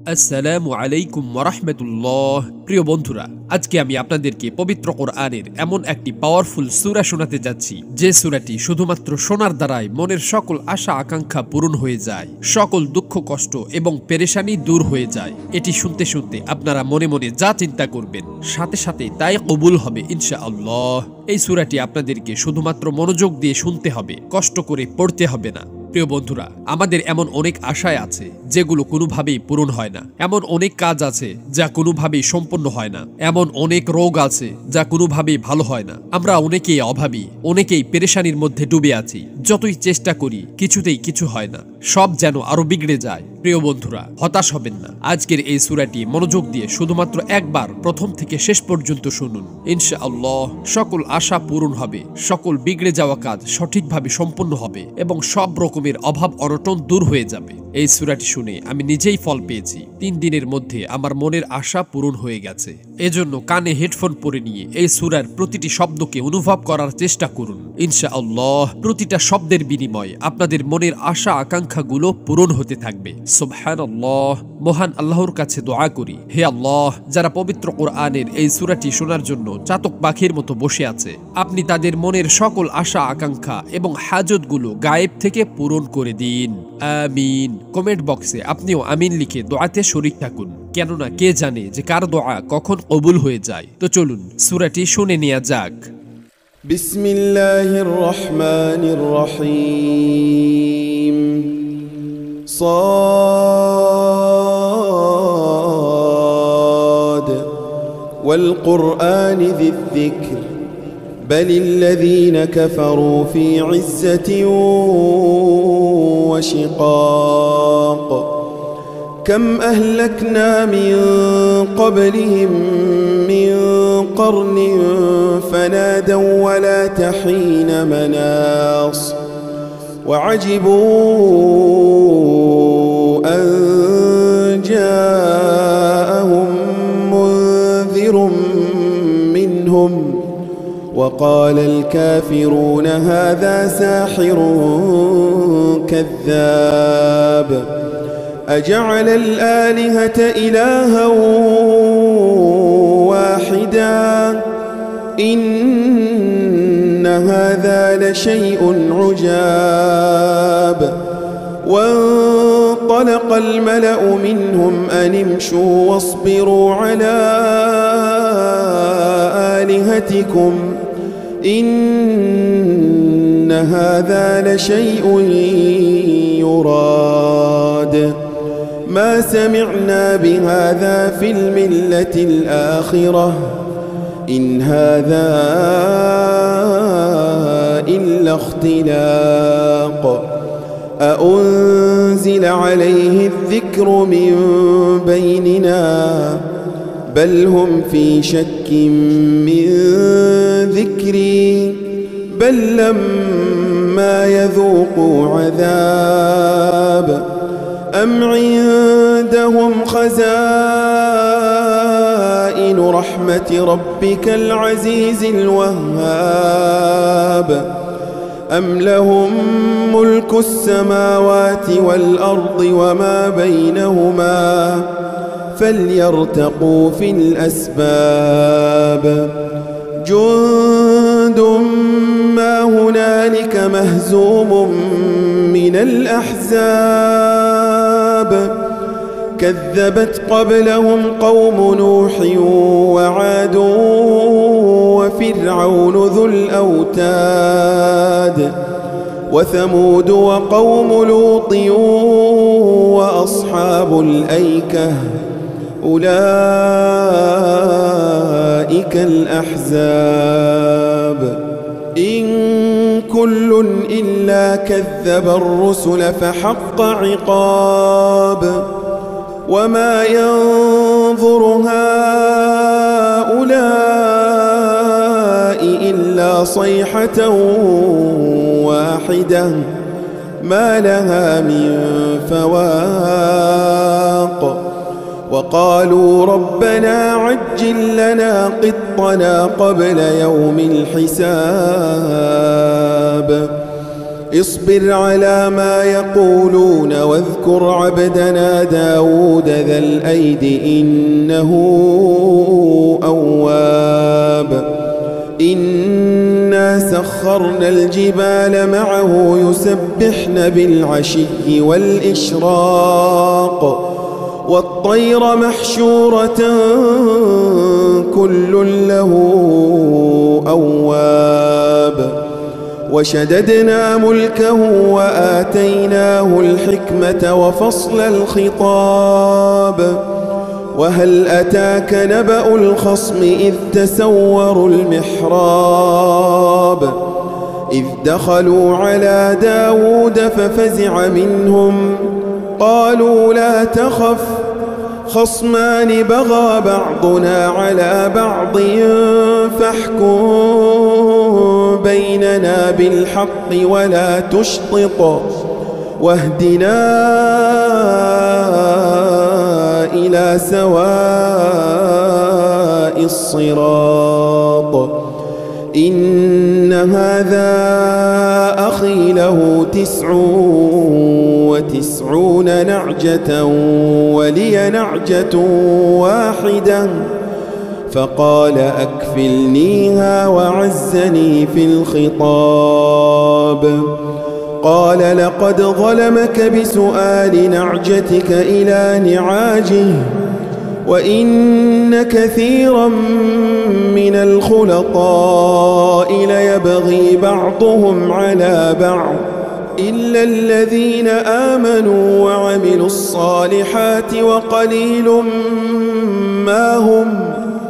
আসসালামু আলাইকুম ওয়া রাহমাতুল্লাহ। প্রিয় বন্ধুরা, আজকে আমি আপনাদেরকে পবিত্র কোরআনের এমন একটি পাওয়ারফুল সূরা শোনাতে যাচ্ছি, যে সূরাটি শুধুমাত্র শোনার দ্বারাই মনের সকল আশা আকাঙ্ক্ষা পূরণ হয়ে যায়, সকল দুঃখ কষ্ট এবং পেরেশানি দূর হয়ে যায়। এটি শুনতে শুনতে আপনারা মনে মনে যা চিন্তা করবেন, সাথে সাথে তাই কবুল হবে ইনশাআল্লাহ। এই সূরাটি আপনাদেরকে শুধুমাত্র মনোযোগ দিয়ে শুনতে হবে, কষ্ট করে পড়তে হবে না। প্রিয় বন্ধুরা, আমাদের এমন অনেক আশায় আছে যেগুলো কোনোভাবেই পূরণ হয় না, এমন অনেক কাজ আছে যা কোনোভাবেই সম্পন্ন হয় না, এমন অনেক রোগ আছে যা কোনোভাবেই ভালো হয় না। আমরা অনেকেই অভাবী, অনেকেই পেরেশানির মধ্যে ডুবে আছি। যতই চেষ্টা করি কিছুতেই কিছু হয় না, সব যেন আরো বিগড়ে যায়। প্রিয় বন্ধুরা, হতাশ হবেন না। আজকের এই সূরাটি মনোযোগ দিয়ে শুধুমাত্র একবার প্রথম থেকে শেষ পর্যন্ত শুনুন। ইনশাআল্লাহ সকল আশা পূরণ হবে, সকল বিগড়ে যাওয়া কাজ সঠিকভাবে সম্পন্ন হবে এবং সব রকমের অভাব অনটন দূর হয়ে যাবে। এই সূরাটি শুনে আমি নিজেই ফল পেয়েছি। 3 দিনের মধ্যে আমার মনের আশা পূরণ হয়ে গেছে। এজন্য কানে হেডফোন পরে নিয়ে এই সূরার প্রতিটি শব্দকে অনুভব করার চেষ্টা করুন। ইনশাআল্লাহ প্রতিটা শব্দের বিনিময়ে আপনাদের মনের আশা আকাঙ্ক্ষাগুলো পূরণ হতে থাকবে। সুবহানাল্লাহ। মহান আল্লাহর কাছে দোয়া করি, হে আল্লাহ, যারা পবিত্র কোরআনের এই সূরাটি শোনার জন্য চাতক পাখির মতো বসে আছে, আপনি তাদের মনের সকল আশা আকাঙ্ক্ষা এবং হাজতগুলো গায়েব থেকে পূরণ করে দিন। আমিন। কমেন্ট বক্সে আপনিও আমিন লিখে দোয়াতে শরীক থাকুন, কেননা কে জানে যে কার দোয়া কখন কবুল হয়ে যায়। তো চলুন সূরাটি শুনে নেওয়া যাক। বিসমিল্লাহির রহমানির রহিম। صاد والقرآن ذي الذكر بل الذين كفروا في عزة وشقاق كم أهلكنا من قبلهم من قرن فنادوا ولا تحين مناص وعجبوا أن جاءهم منذر منهم وقال الكافرون هذا ساحر كذاب أجعل الآلهة إلها واحدا إن هذا لشيء عجاب وانطلق الملأ منهم أن امشوا واصبروا على آلهتكم إن هذا لشيء يراد ما سمعنا بهذا في الملة الآخرة إن هذا إلا اختلاق أأنزل عليه الذكر من بيننا بل هم في شك من ذكري بل لما يذوقوا عذاب أم عندهم خزائن رحمة ربك العزيز الوهاب أم لهم ملك السماوات والأرض وما بينهما فليرتقوا في الأسباب جند ما هنالك مهزوم من الأحزاب كذبت قبلهم قوم نوح وعاد وفرعون ذو الأوتاد وثمود وقوم لوط وأصحاب الأيكة أولئك الأحزاب إن كل إلا كذب الرسل فحق عقاب وما ينظر هؤلاء إلا صيحة واحدة ما لها من فواق وقالوا ربنا عجل لنا قطنا قبل يوم الحساب اصبر على ما يقولون واذكر عبدنا داود ذا الأيد إنه أواب إنا سخرنا الجبال معه يسبحن بالعشي والإشراق والطير محشورة كل له أواب وشددنا ملكه وآتيناه الحكمة وفصل الخطاب وهل أتاك نبأ الخصم إذ تسوروا المحراب إذ دخلوا على داود ففزع منهم قالوا لا تخف خصمان بغى بعضنا على بعض فاحكم بيننا بالحق ولا تشطط واهدنا إلى سواء الصراط إن هذا أخي له 99 نعجة ولي نعجة واحدة فقال أكفلنيها وعزني في الخطاب قال لقد ظلمك بسؤال نعجتك إلى نعاجه وإن كثيرا من الخلطاء ليبغي بعضهم على بعض إلا الذين آمنوا وعملوا الصالحات وقليل ما هم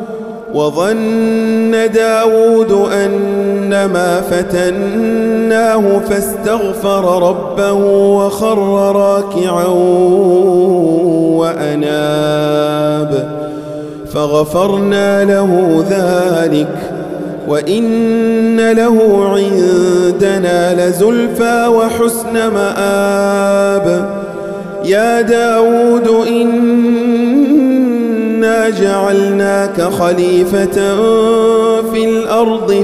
وظن داود أنما فتناه فاستغفر ربه وخر راكعا وأناب فغفرنا له ذلك وإن له عندنا لزلفى وحسن مآب يا داود إنا جعلناك خليفة في الأرض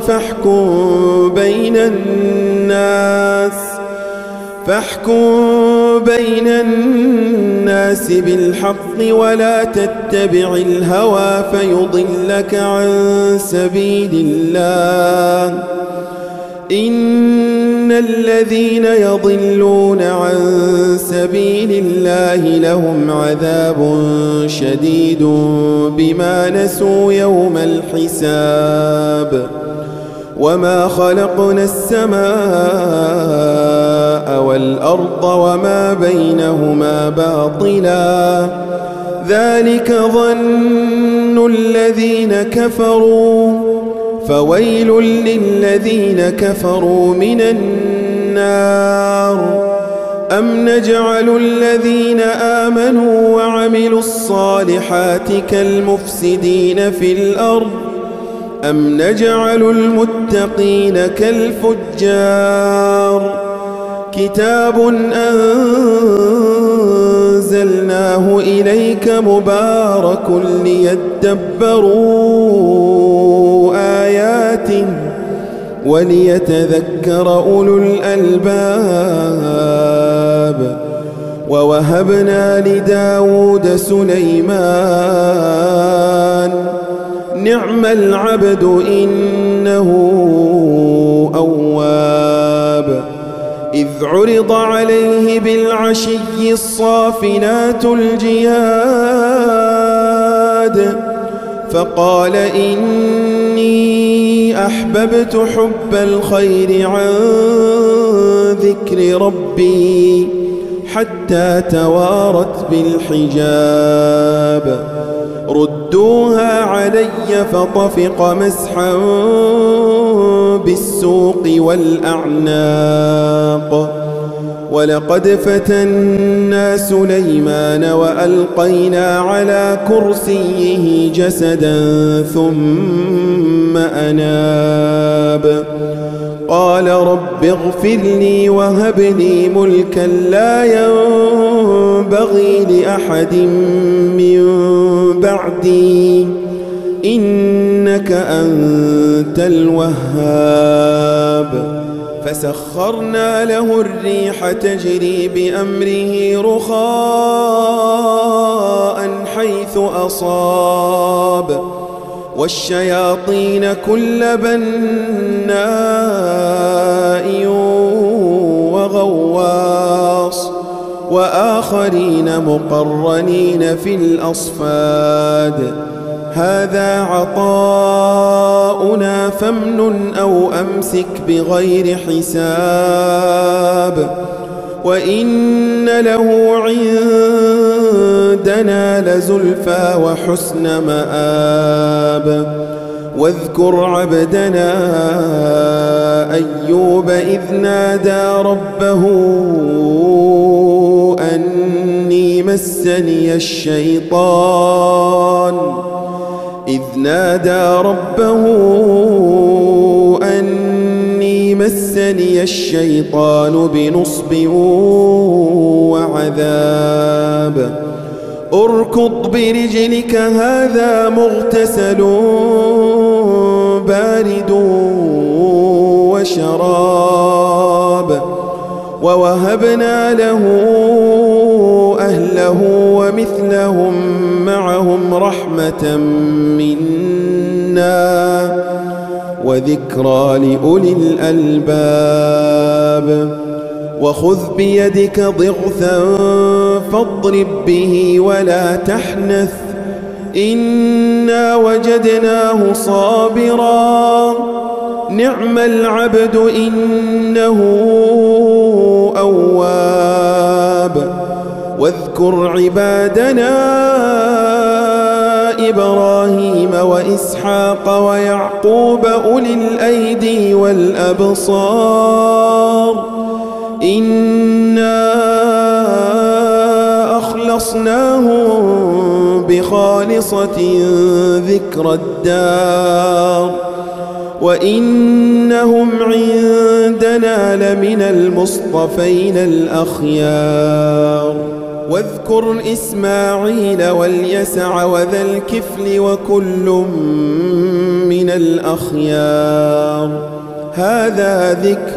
فاحكم بين الناس بالحق ولا تتبع الهوى فيضلك عن سبيل الله إن الذين يضلون عن سبيل الله لهم عذاب شديد بما نسوا يوم الحساب وما خلقنا السماء والأرض وما بينهما باطلا ذلك ظن الذين كفروا فويل للذين كفروا من النار أم نجعل الذين آمنوا وعملوا الصالحات كالمفسدين في الأرض أم نجعل المتقين كالفجار كتاب أنزلناه إليك مبارك ليدبروا آياته وليتذكر أولو الألباب ووهبنا لداود سليمان نعم العبد إنه أواب إذ عرض عليه بالعشي الصافنات الجياد فقال إني أحببت حب الخير عن ذكر ربي حتى توارت بالحجاب ردوها علي فطفق مسحا بالسوق والأعناق ولقد فتنا سليمان وألقينا على كرسيه جسدا ثم أناب قال رب اغفر لي وهب لي ملكا لا ينبغي لأحد من بعدي إنك أنت الوهاب فسخرنا له الريح تجري بأمره رخاء حيث أصاب والشياطين كل بناء وغواص وآخرين مقرنين في الأصفاد هذا عطاؤنا فامنن أو أمسك بغير حساب وإن له عندنا لزلفى وحسن مآب واذكر عبدنا أيوب إذ نادى ربه أني مسني الشيطان بنصب وعذاب اركض برجلك هذا مغتسل بارد وشراب ووهبنا له أهله ومثلهم معهم رحمة منا وذكرى لأولي الألباب وخذ بيدك ضغثا فاضرب به ولا تحنث إنا وجدناه صابرا نعم العبد إنه أواب واذكر عبادنا إبراهيم وإسحاق ويعقوب أولي الأيدي والأبصار إنا أخلصناهم بخالصة ذكر الدار وإنهم عندنا لمن المصطفين الأخيار واذكر إسماعيل واليسع وذا الكفل وكل من الأخيار هذا ذكر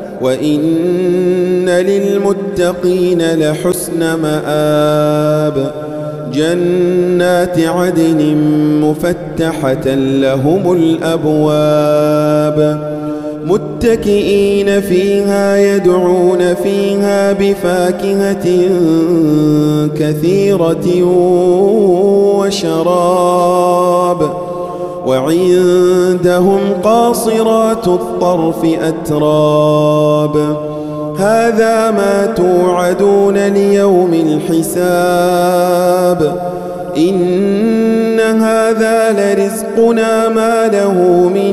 وإن للمتقين لحسن مآب جنات عدن مفتحة لهم الأبواب متكئين فيها يدعون فيها بفاكهة كثيرة وشراب وعندهم قاصرات الطرف أتراب هذا ما توعدون ليوم الحساب إن هذا لرزقنا ما له من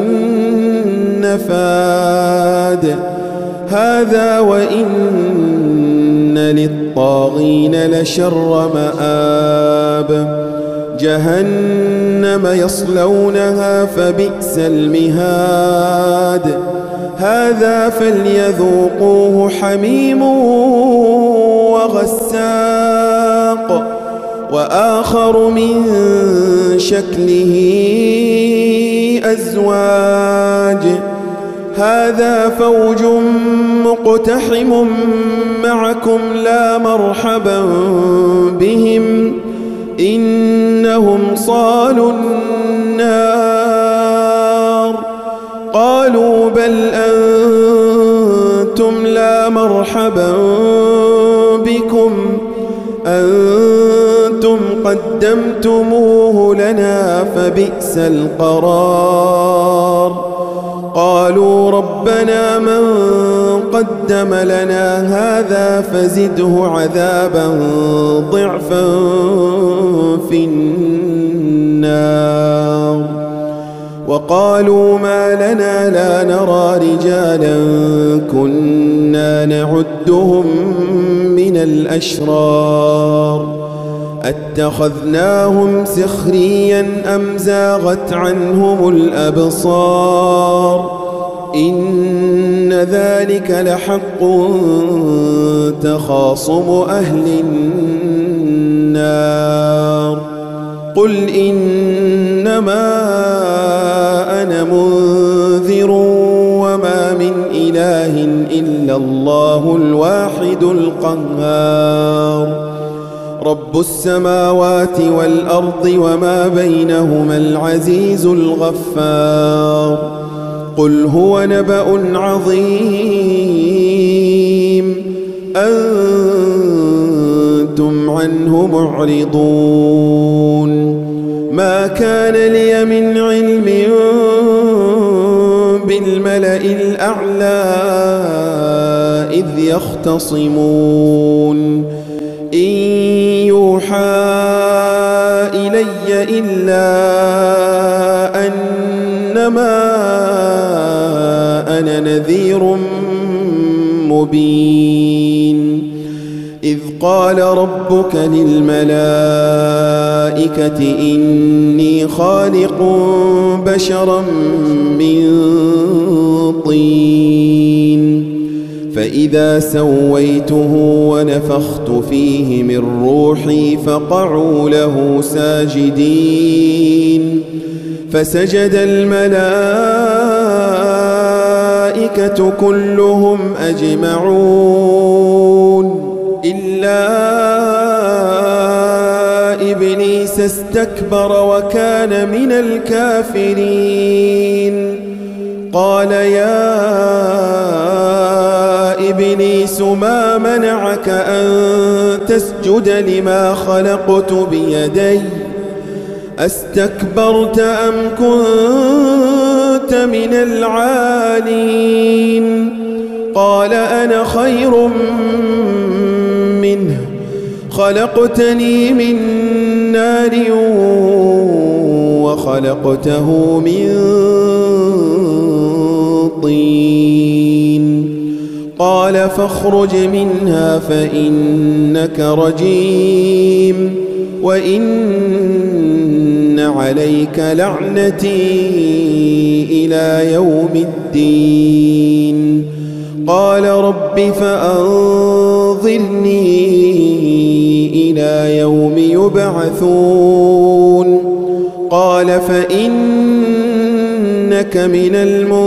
نفاد هذا وإن للطاغين لشر مآب جهنم يصلونها فبئس المهاد هذا فليذوقوه حميم وغساق وآخر من شكله أزواج هذا فوج مقتحم معكم لا مرحبا بهم إنهم صالوا النار قالوا بل أنتم لا مرحبا بكم أنتم قدمتموه لنا فبئس القرار قالوا ربنا من قدم لنا هذا فزده عذابا ضعفا في النار وقالوا ما لنا لا نرى رجالا كنا نعدهم من الأشرار اتخذناهم سخريا أم زاغت عنهم الأبصار إن ذلك لحق تخاصم أهل النار قل إنما أنا منذر وما من إله إله إلا الله الواحد القهار رب السماوات والأرض وما بينهما العزيز الغفار قل هو نبأ عظيم أنتم عنه معرضون ما كان لي من علم بالملأ الأعلى إذ يختصمون إن يوحى إلي إلا أنما أنا نذير مبين إذ قال ربك للملائكة إني خالق بشرا من طين فإذا سويته ونفخت فيه من روحي فقعوا له ساجدين فسجد الملائكة كلهم أجمعون إلا إبليس استكبر وكان من الكافرين قال يا إبليس ما منعك أن تسجد لما خلقت بيدي أستكبرت أم كنت من العالين قال أنا خير منه خلقتني من نار وخلقته من طين قال فاخرج منها فإنك رجيم وإن عليك لعنتي إلى يوم الدين قال رب فأنظرني إلى يوم يبعثون قال فإنك من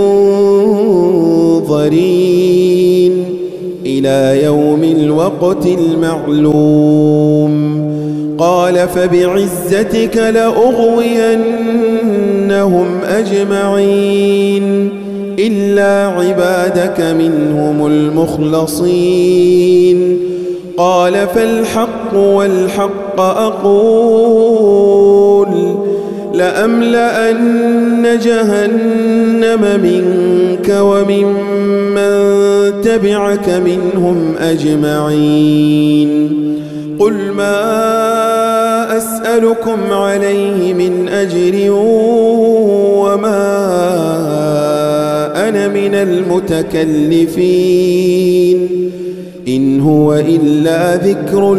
المنظرين إلى يوم الوقت المعلوم قال فبعزتك لأغوينهم أجمعين إلا عبادك منهم المخلصين قال فالحق والحق أقول لأملأن جهنم منك وممن تبعك منهم أجمعين قل ما أسألكم عليه من أجر وما أنا من المتكلفين إن هو إلا ذكر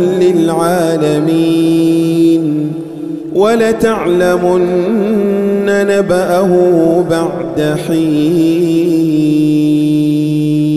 للعالمين ولتعلمن نبأه بعد حين